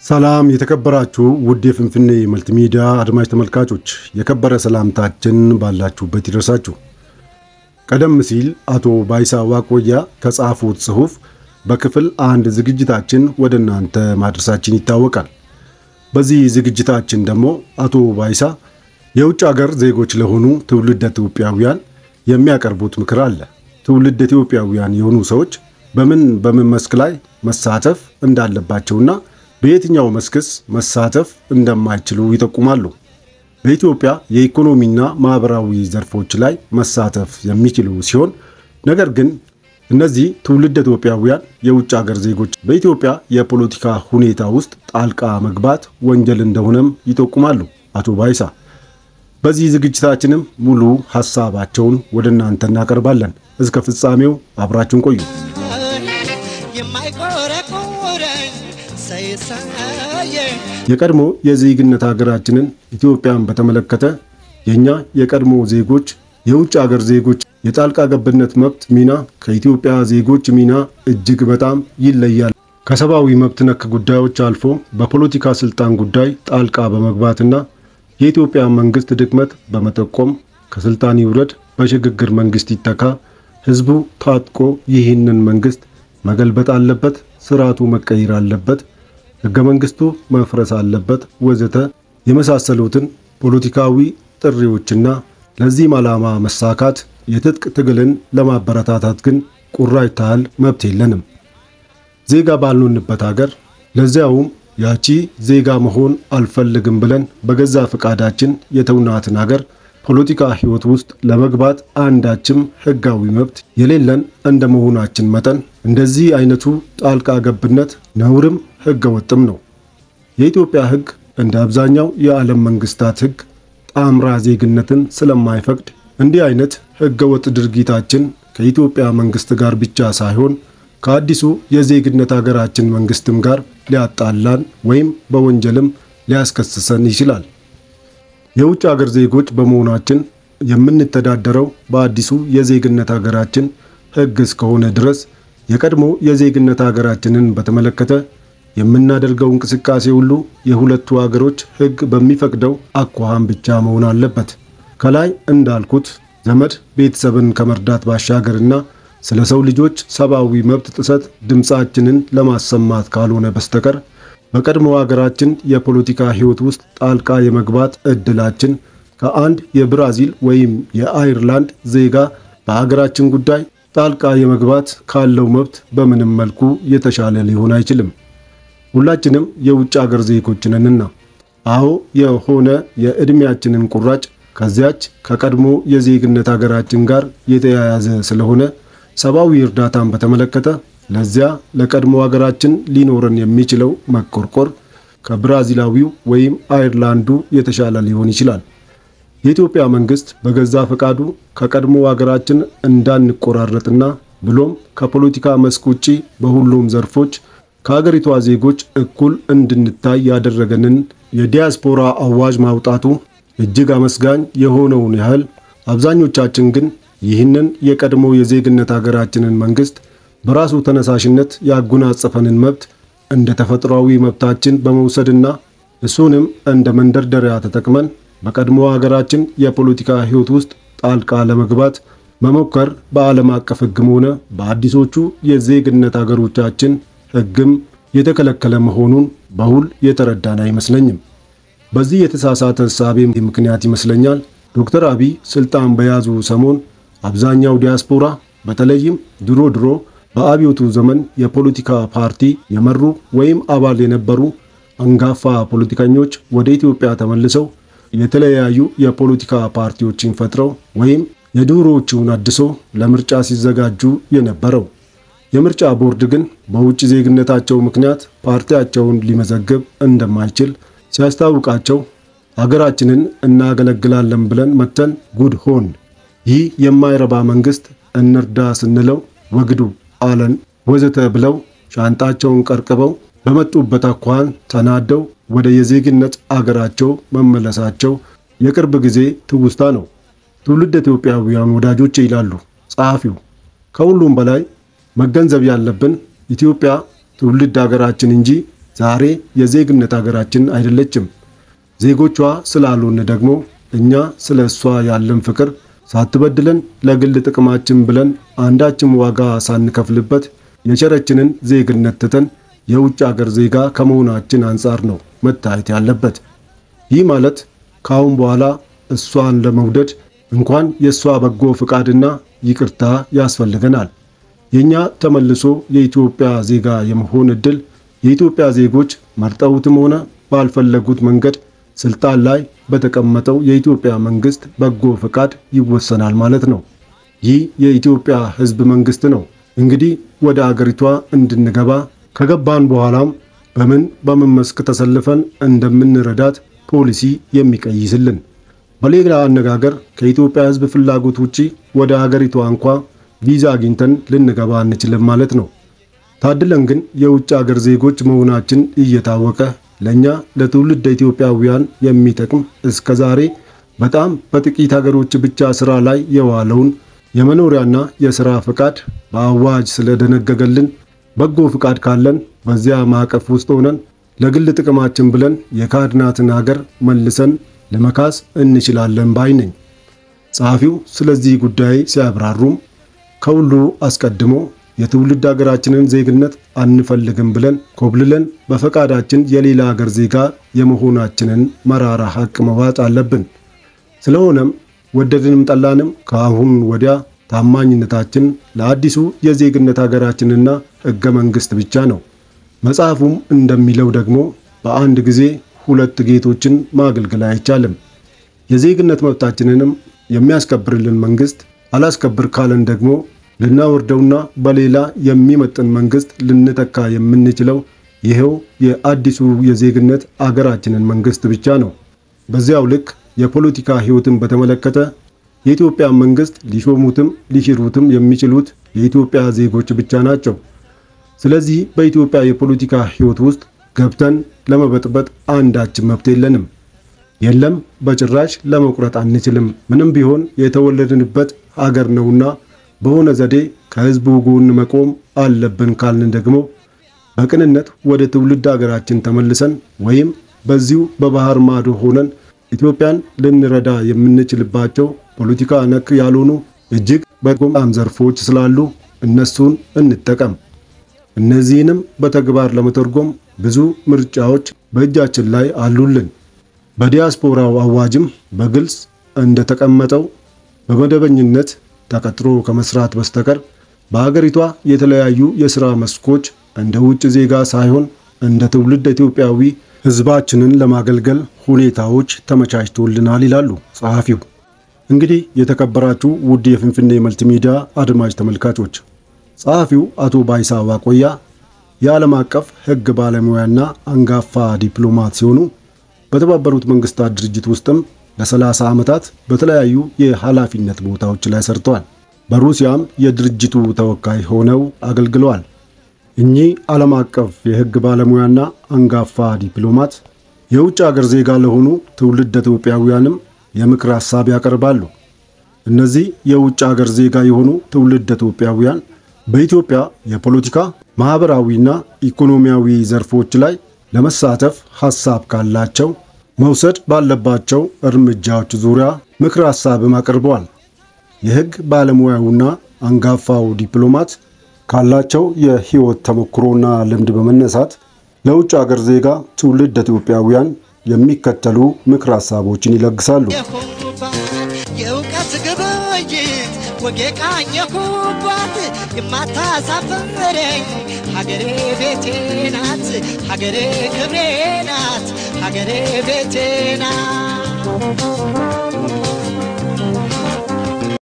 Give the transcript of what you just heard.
ሰላም የተከበራችሁ ውድ የፍንፍኔ መልቲሚዲያ አድማጭ ተመልካቾች የከበረ ሰላምታችን ባላችሁበት ይድረሳችሁ። ቀደም ሲል አቶ ባይሳ ዋቆያ ከጻፉት ጽሑፍ በክፍል 1 ዝግጅታችን ወደናንተ ማድረሳችን ይታወቃል። በዚህ ዝግጅታችን ደግሞ አቶ ባይሳ የውጭ ሀገር ዜጎች ለሆኑ ትውልደ ኢትዮጵያውያን የሚያቀርቡት ምክር አለ። ትውልደ ኢትዮጵያውያን የሆኑ ሰዎች በምን መስክ ላይ መሳተፍ እንዳለባቸውና በየትኛው መስክስ መሳተፍ እንደማይችሉ ይጠቁማሉ። በኢትዮጵያ የኢኮኖሚና ማህበራዊ ዘርፎች ላይ መሳተፍ የሚችሉ ሲሆን ነገር ግን እነዚህ ትውልደ ኢትዮጵያውያን የውጭ ሀገር ዜጎች በኢትዮጵያ የፖለቲካ ሁኔታ ውስጥ ጣልቃ መግባት ወንጀል እንደሆነም ይጠቁማሉ አቶ ባይሳ። በዚህ ዝግጅታችንም ሙሉ ሐሳባቸውን ወደናንተ እናቀርባለን። እስከ ፍጻሜው አብራችሁን ቆዩ። የቀድሞ የዜግነት ሀገራችንን ኢትዮጵያን በተመለከተ የኛ የቀድሞ ዜጎች የውጭ ሀገር ዜጎች የጣልቃ ገብነት መብት ሚና ከኢትዮጵያ ዜጎች ሚና እጅግ በጣም ይለያል። ከሰብአዊ መብት ነክ ጉዳዮች አልፎ በፖለቲካ ስልጣን ጉዳይ ጣልቃ በመግባትና የኢትዮጵያ መንግስት ድክመት በመጠቆም ከስልጣን ይውረድ፣ በሽግግር መንግስት ይተካ፣ ህዝቡ ታጥቆ ይህንን መንግስት መገልበጥ አለበት፣ ስርዓቱ መቀየር አለበት፣ ህገ መንግስቱ መፍረስ አለበት ወዘተ የመሳሰሉትን ፖለቲካዊ ጥሪዎችና ለዚህም ዓላማ መሳካት የትጥቅ ትግልን ለማበረታታት ግን ቁራጭ ታህል መብት የለንም። ዜጋ ባልሆንበት ሀገር ለዚያውም ያቺ ዜጋ መሆን አልፈልግም ብለን በገዛ ፍቃዳችን የተውናትን ሀገር ፖለቲካ ህይወት ውስጥ ለመግባት አንዳችም ህጋዊ መብት የሌለን እንደመሆናችን መጠን እንደዚህ አይነቱ ጣልቃ ገብነት ነውርም ህገ ወጥም ነው። የኢትዮጵያ ህግ እንደ አብዛኛው የዓለም መንግስታት ህግ ጣምራ ዜግነትን ስለማይፈቅድ እንዲህ አይነት ህገ ወጥ ድርጊታችን ከኢትዮጵያ መንግስት ጋር ብቻ ሳይሆን ከአዲሱ የዜግነት ሀገራችን መንግስትም ጋር ሊያጣላን ወይም በወንጀልም ሊያስከስሰን ይችላል። የውጭ ሀገር ዜጎች በመሆናችን የምንተዳደረው በአዲሱ የዜግነት ሀገራችን ህግ እስከሆነ ድረስ የቀድሞ የዜግነት ሀገራችንን በተመለከተ የምናደርገው እንቅስቃሴ ሁሉ የሁለቱ ሀገሮች ህግ በሚፈቅደው አኳኋን ብቻ መሆን አለበት። ከላይ እንዳልኩት ዘመድ ቤተሰብን ከመርዳት ባሻገርና ስለ ሰው ልጆች ሰብአዊ መብት ጥሰት ድምጻችንን ለማሰማት ካልሆነ በስተቀር በቀድሞ ሀገራችን የፖለቲካ ህይወት ውስጥ ጣልቃ የመግባት እድላችን ከአንድ የብራዚል ወይም የአየርላንድ ዜጋ በሀገራችን ጉዳይ ጣልቃ የመግባት ካለው መብት በምንም መልኩ የተሻለ ሊሆን አይችልም። ሁላችንም የውጭ ሀገር ዜጎች ነንና አዎ የሆነ የእድሜያችንን ቁራጭ ከዚያች ከቀድሞ የዜግነት ሀገራችን ጋር የተያያዘ ስለሆነ ሰብአዊ እርዳታን በተመለከተ ለዚያ ለቀድሞ ሀገራችን ሊኖረን የሚችለው መቆርቆር ከብራዚላዊው ወይም አየርላንዱ የተሻለ ሊሆን ይችላል። የኢትዮጵያ መንግስት በገዛ ፈቃዱ ከቀድሞ ሀገራችን እንዳንቆራረጥና ብሎም ከፖለቲካ መስክ ውጪ በሁሉም ዘርፎች ከሀገሪቷ ዜጎች እኩል እንድንታይ ያደረገንን የዲያስፖራ አዋጅ ማውጣቱ እጅግ አመስጋኝ የሆነውን ያህል አብዛኞቻችን ግን ይህንን የቀድሞ የዜግነት ሀገራችንን መንግስት በራሱ ተነሳሽነት ያጎናጸፈንን መብት እንደ ተፈጥሯዊ መብታችን በመውሰድና እሱንም እንደ መንደርደሪያ ተጠቅመን በቀድሞ ሀገራችን የፖለቲካ ህይወት ውስጥ ጣልቃ ለመግባት መሞከር በዓለም አቀፍ ህግም ሆነ በአዲሶቹ የዜግነት ሀገሮቻችን ህግም የተከለከለ መሆኑን በሁል የተረዳን አይመስለኝም። በዚህ የተሳሳተ ሐሳብ ምክንያት ይመስለኛል ዶክተር አብይ ስልጣን በያዙ ሰሞን አብዛኛው ዲያስፖራ በተለይም ድሮ በአብዮቱ ዘመን የፖለቲካ ፓርቲ የመሩ ወይም አባል የነበሩ አንጋፋ ፖለቲከኞች ወደ ኢትዮጵያ ተመልሰው የተለያዩ የፖለቲካ ፓርቲዎችን ፈጥረው ወይም የድሮዎቹን አድሶ ለምርጫ ሲዘጋጁ የነበረው የምርጫ ቦርድ ግን በውጭ ዜግነታቸው ምክንያት ፓርቲያቸውን ሊመዘግብ እንደማይችል ሲያስታውቃቸው ሀገራችንን እናገለግላለን ብለን መተን ጉድ ሆን፣ ይህ የማይረባ መንግስት እንርዳ ስንለው ወግዱ አለን ወዘተ ብለው ሻንጣቸውን ቀርቅበው በመጡበት አኳኋን ተናደው ወደ የዜግነት አገራቸው መመለሳቸው የቅርብ ጊዜ ትውስታ ነው። ትውልደ ኢትዮጵያውያን ወዳጆቼ ይላሉ ጸሐፊው፣ ከሁሉም በላይ መገንዘብ ያለብን ኢትዮጵያ ትውልድ ሀገራችን እንጂ ዛሬ የዜግነት ሀገራችን አይደለችም። ዜጎቿ ስላልሆነ ደግሞ እኛ ስለሷ ያለን ፍቅር ሳትበድለን ለግል ጥቅማችን ብለን አንዳችም ዋጋ ሳንከፍልበት የቸረችንን ዜግነት ትተን የውጭ ሀገር ዜጋ ከመሆናችን አንፃር ነው መታየት ያለበት። ይህ ማለት ካሁን በኋላ እሷን ለመውደድ እንኳን የሷ በጎ ፍቃድና ይቅርታ ያስፈልገናል። የኛ ተመልሶ የኢትዮጵያ ዜጋ የመሆን እድል የኢትዮጵያ ዜጎች መርጠውትም ሆነ ባልፈለጉት መንገድ ስልጣን ላይ በተቀመጠው የኢትዮጵያ መንግስት በጎ ፍቃድ ይወሰናል ማለት ነው። ይህ የኢትዮጵያ ሕዝብ መንግስት ነው እንግዲህ ወደ አገሪቷ እንድንገባ ከገባን በኋላም በምን መስክ ተሰልፈን እንደምንረዳት ፖሊሲ የሚቀይስልን። በሌላ አነጋገር ከኢትዮጵያ ሕዝብ ፍላጎት ውጪ ወደ አገሪቷ እንኳን ቪዛ አግኝተን ልንገባ አንችልም ማለት ነው። ታድለን ግን የውጭ ሀገር ዜጎች መሆናችን እየታወቀ ለኛ ለትውልድ ኢትዮጵያውያን የሚጠቅም እስከዛሬ በጣም በጥቂት ሀገሮች ብቻ ስራ ላይ የዋለውን የመኖሪያና የሥራ ፍቃድ በአዋጅ ስለደነገገልን በጎ ፍቃድ ካለን በዚያ ማዕቀፍ ውስጥ ሆነን ለግል ጥቅማችን ብለን የካድናትን ሀገር መልሰን ለመካስ እንችላለን ባይ ነኝ። ጸሐፊው ስለዚህ ጉዳይ ሲያብራሩም ከሁሉ አስቀድሞ የትውልድ ሀገራችንን ዜግነት አንፈልግም ብለን ኮብልለን በፈቃዳችን የሌላ ሀገር ዜጋ የመሆናችንን መራራ ሐቅ መዋጥ አለብን። ስለሆነም ወደድንም ጠላንም ከአሁን ወዲያ ታማኝነታችን ለአዲሱ የዜግነት ሀገራችንና ሕገ መንግስት ብቻ ነው። መጽሐፉም እንደሚለው ደግሞ በአንድ ጊዜ ሁለት ጌቶችን ማገልገል አይቻልም። የዜግነት መብታችንንም የሚያስከብርልን መንግስት አላስከብር ካለን ደግሞ ልናወርደውና በሌላ የሚመጥን መንግስት ልንተካ የምንችለው ይሄው የአዲሱ የዜግነት አገራችንን መንግስት ብቻ ነው። በዚያው ልክ የፖለቲካ ህይወትን በተመለከተ የኢትዮጵያ መንግስት ሊሾሙትም ሊሽሩትም የሚችሉት የኢትዮጵያ ዜጎች ብቻ ናቸው። ስለዚህ በኢትዮጵያ የፖለቲካ ህይወት ውስጥ ገብተን ለመበጥበጥ አንዳችን መብት የለንም። የለም በጭራሽ ለመቁረጥ አንችልም። ምንም ቢሆን የተወለድንበት ሀገር ነውና በሆነ ዘዴ ከህዝቡ ጎን መቆም አለብን ካልን ደግሞ በቅንነት ወደ ትውልድ ሀገራችን ተመልሰን ወይም በዚሁ በባህር ማዶ ሆነን ኢትዮጵያን ልንረዳ የምንችልባቸው ፖለቲካ ነክ ያልሆኑ እጅግ በጎም ዘርፎች ስላሉ እነሱን እንጠቀም። እነዚህንም በተግባር ለመተርጎም ብዙ ምርጫዎች በእጃችን ላይ አሉልን። በዲያስፖራው አዋጅም በግልጽ እንደተቀመጠው በመደበኝነት ተቀጥሮ ከመስራት በስተቀር በአገሪቷ የተለያዩ የሥራ መስኮች እንደ ውጭ ዜጋ ሳይሆን እንደ ትውልድ ኢትዮጵያዊ ህዝባችንን ለማገልገል ሁኔታዎች ተመቻችተውልናል ይላሉ ጸሐፊው። እንግዲህ የተከበራችሁ ውድ የፍንፍኔ መልቲሚዲያ አድማጭ ተመልካቾች ጸሐፊው አቶ ባይሳ ዋቆያ የዓለም አቀፍ ሕግ ባለሙያና አንጋፋ ዲፕሎማት ሲሆኑ በተባበሩት መንግስታት ድርጅት ውስጥም ለ30 ዓመታት በተለያዩ የኃላፊነት ቦታዎች ላይ ሰርተዋል። በሩሲያም የድርጅቱ ተወካይ ሆነው አገልግለዋል። እኚህ ዓለም አቀፍ የሕግ ባለሙያና አንጋፋ ዲፕሎማት የውጭ ሀገር ዜጋ ለሆኑ ትውልድ ኢትዮጵያውያንም የምክር ሐሳብ ያቀርባሉ። እነዚህ የውጭ ሀገር ዜጋ የሆኑ ትውልድ ኢትዮጵያውያን በኢትዮጵያ የፖለቲካ ማህበራዊና ኢኮኖሚያዊ ዘርፎች ላይ ለመሳተፍ ሐሳብ ካላቸው መውሰድ ባለባቸው እርምጃዎች ዙሪያ ምክር ሐሳብም አቀርበዋል። የሕግ ባለሙያውና አንጋፋው ዲፕሎማት ካላቸው የህይወት ተሞክሮና ልምድ በመነሳት ለውጭ ሀገር ዜጋ ትውልድ ኢትዮጵያውያን የሚከተሉ ምክር ሐሳቦችን ይለግሳሉ። የውቀት ግብይት ወጌቃኘኩባት የማታሳፍረኝ ሀገሬ ቤቴ ናት፣ ሀገሬ ክብሬ ናት፣ ሀገሬ ቤቴ ናት።